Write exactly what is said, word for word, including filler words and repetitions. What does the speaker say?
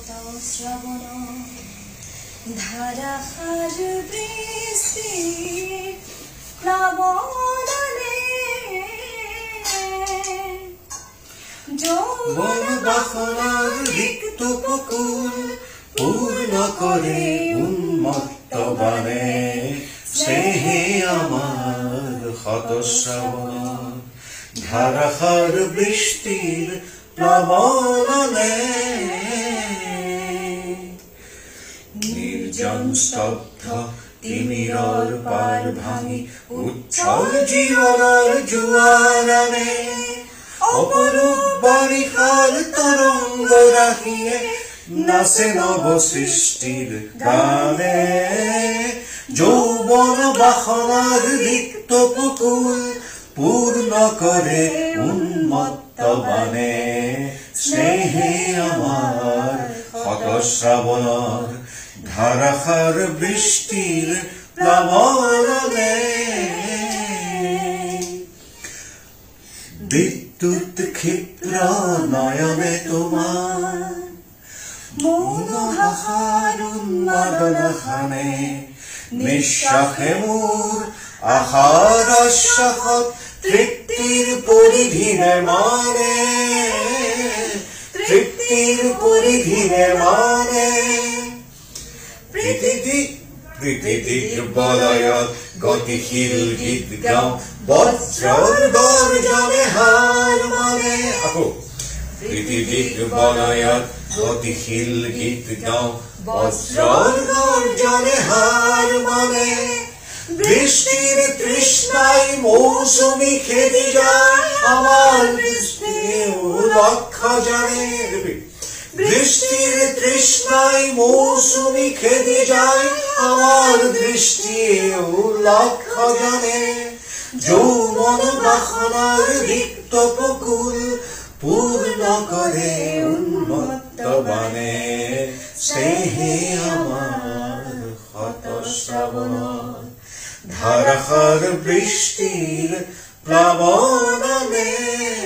ক্ষত শ্রবণ ধারাহার বৃষ্টির প্লাবনে যৌবন বাসনার রিক্ত পুকুর পূর্ণ করে উন্মত্ত বানে স্নেহে আমার ক্ষত শ্রবণ ধারাহার বৃষ্টির প্লাবনে নির্জন স্তব্ধ তিমিরর পার ভাঙি উচ্ছল জীবনের জুয়ারানে অপরূপ বারিখার তরঙ্গ রাখিয়ে নাচে নব সৃষ্টির গানে যৌবন বাসনার রিক্ত পুকুর পূর্ণ করে উন্মত্ত বানে স্নেহে আমার ক্ষত শ্রাবণর ধারাহার বৃষ্টির প্লাবনে বিদ্যুৎ ক্ষিপ্র নয়নে তোমার মনোহার উন্মাদন খানে নিঃশ্বাসে মোর আহার আস্বাদ তৃপ্তির পরিধিরে মানে তৃপ্তির পরিধিরে মানে পৃথিবী পৃথিবীর বলয়ত গতিশীল গীত গাও বজ্রর গর্জনে হার মানে পৃথিবীর বলয়ত গতিশীল গীত গাও বজ্রর গর্জনে হার মানে বৃষ্টির তৃষ্ণায় মৌসুমি খেতে যায় আমার বৃষ্টির লক্ষ্য জানে বৃষ্টির তৃষ্ণায় মৌসুমি খেতে যায় আমার দৃষ্টি লক্ষ্য জানে যৌবন বাসনার রিক্ত পুকুর পূর্ণ করে উন্মত্ত বানে স্নেহে আমার ক্ষত শ্রাবণ ধারাহার বৃষ্টির প্লাবনে।